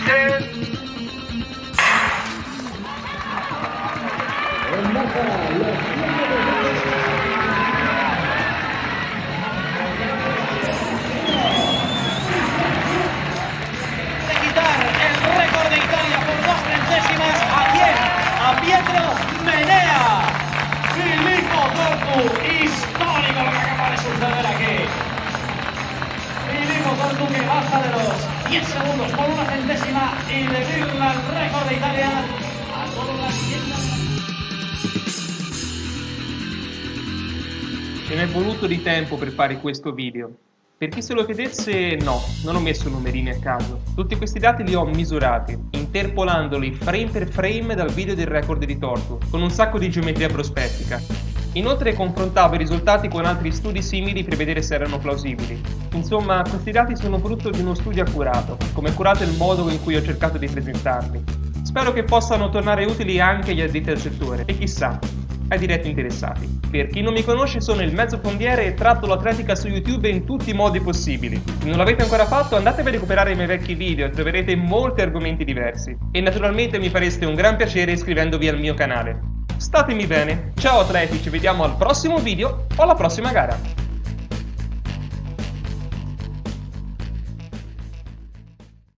A Pietro Menea. Filippo Tortu, histórico lo que acaba de suceder aquí. Filippo Tortu que baja de los 10 segundos por una centésima y desvirla el récord de Italia a todas las tiendas. Ce n'è voluto di tempo per fare questo video. Per chi se lo chiedesse, no, non ho messo numerini a caso. Tutti questi dati li ho misurati, interpolandoli frame per frame dal video del record di Tortu, con un sacco di geometria prospettica. Inoltre confrontavo i risultati con altri studi simili per vedere se erano plausibili. Insomma, questi dati sono frutto di uno studio accurato, come è curato il modo in cui ho cercato di presentarli. Spero che possano tornare utili anche agli addetti al settore, e chissà, ai diretti interessati. Per chi non mi conosce, sono il mezzo fondiere e tratto l'atletica su YouTube in tutti i modi possibili. Se non l'avete ancora fatto, andatevi a recuperare i miei vecchi video e troverete molti argomenti diversi. E naturalmente mi fareste un gran piacere iscrivendovi al mio canale. Statemi bene, ciao atleti, ci vediamo al prossimo video o alla prossima gara.